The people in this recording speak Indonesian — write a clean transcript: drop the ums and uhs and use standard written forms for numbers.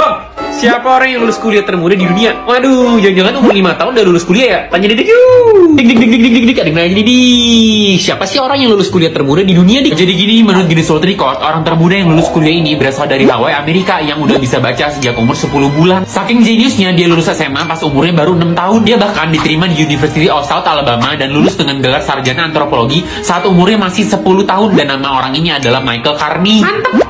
Bang, siapa orang yang lulus kuliah termuda di dunia? Waduh, jangan-jangan umur 5 tahun udah lulus kuliah ya? Tanya Didik yuk. Dik dik dik dik dik dik dik. Ada yang nanya Didik. Siapa sih orang yang lulus kuliah termuda di dunia, Dik? Jadi gini, menurut Guinness World Record, orang termuda yang lulus kuliah ini berasal dari Hawaii, Amerika, yang udah bisa baca sejak umur 10 bulan. Saking jeniusnya, dia lulus SMA pas umurnya baru 6 tahun. Dia bahkan diterima di University of South Alabama dan lulus dengan gelar sarjana antropologi saat umurnya masih 10 tahun. Dan nama orang ini adalah Michael Carney. Mantep